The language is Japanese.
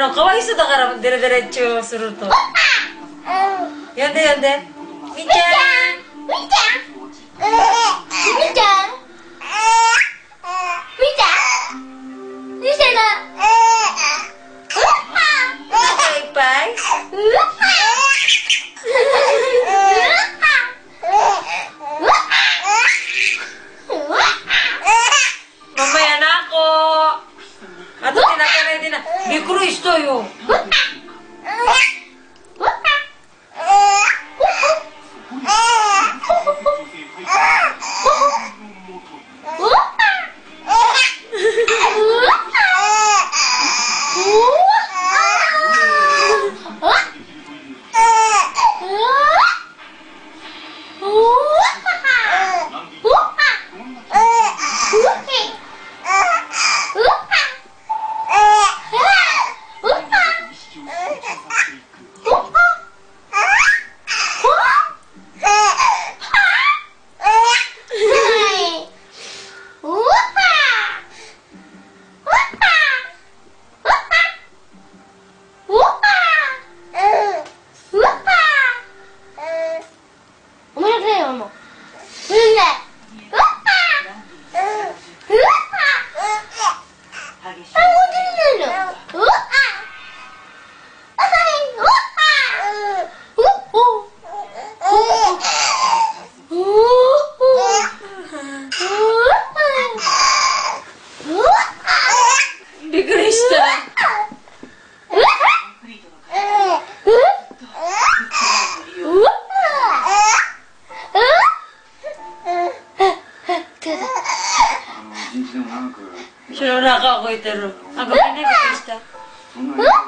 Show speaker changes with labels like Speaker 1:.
Speaker 1: かわいそうだからデレデレチューすると。呼んで呼んで。みーちゃん。みーちゃん。みーちゃん。みーちゃん。どうしたの？お腹いっぱい？Mamaya na ako. Ato tinapay din na. Bikuloy ito yun. Sino nakakakoy tero? Ang gabi na, basta.